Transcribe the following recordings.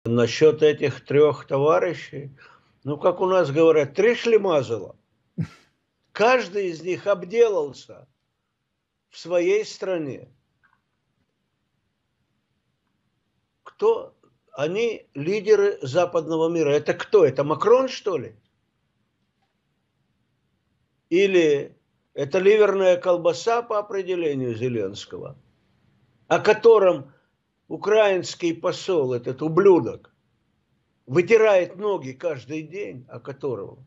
Насчет этих трех товарищей, ну, как у нас говорят, три шлемазала. Каждый из них обделался в своей стране. Кто? Они лидеры западного мира. Это кто? Это Макрон, что ли? Или это ливерная колбаса по определению Зеленского, о котором украинский посол, этот ублюдок, вытирает ноги каждый день, о котором.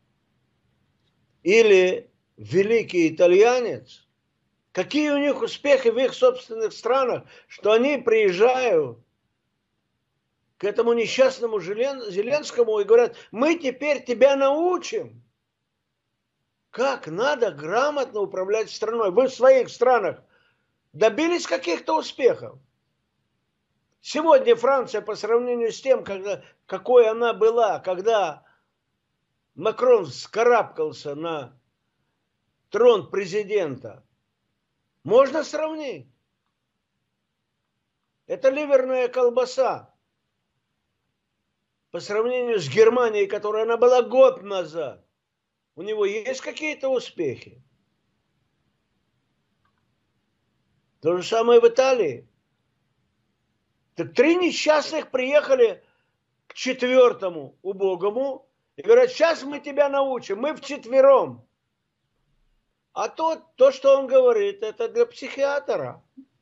Или великий итальянец, какие у них успехи в их собственных странах, что они приезжают к этому несчастному Зеленскому и говорят, мы теперь тебя научим, как надо грамотно управлять страной. Вы в своих странах добились каких-то успехов? Сегодня Франция по сравнению с тем, какой она была, когда Макрон вскарабкался на трон президента, можно сравнить. Это ливерная колбаса по сравнению с Германией, которая она была год назад. У него есть какие-то успехи? То же самое в Италии. Так три несчастных приехали к четвертому убогому и говорят, сейчас мы тебя научим, мы вчетвером. А то, что он говорит, это для психиатра.